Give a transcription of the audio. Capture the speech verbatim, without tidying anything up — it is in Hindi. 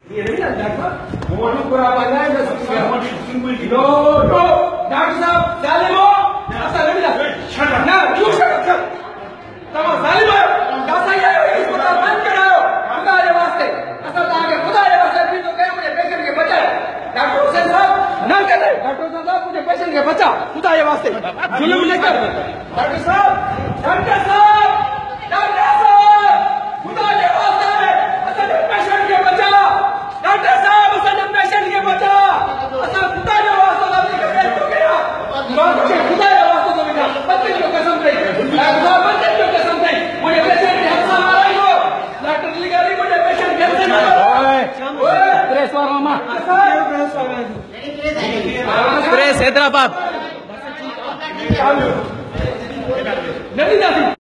ये नहीं ना डॉक्टर वो भी पूरा बना है बस नो नो डॉक्टर साहब जालिम हो ऐसा नहीं ना शट ना क्यों शट तमाम जालिम हो कैसा ये अस्पताल बंद कराओ खुदा के वास्ते असल आगे खुदा के वास्ते भी तो कहे मुझे पेशेंट के बचा डॉक्टर हुसैन साहब ना कहते डॉक्टर हुसैन साहब मुझे पेशेंट के बचा खुदा के वास्ते जुल्म नहीं कर डॉक्टर साहब डॉक्टर साहब डॉक्टर साहब खुदा के वास्ते असल पेशेंट के बचा डॉक्टर साहब असल पेशेंट के बचा असल खुदा के वास्ते आपने कैसे हो गया मुझे खुदा के वास्ते तो बिना बच्चे को कसम दे खुदा बच्चे को कसम दे मुझे पेशेंट के हाथ मारा ही हो डॉक्टर लिखा रही मुझे पेशेंट घर से मारो ओए प्रेस वाला मामा प्रेस हैदराबाद नहीं जाती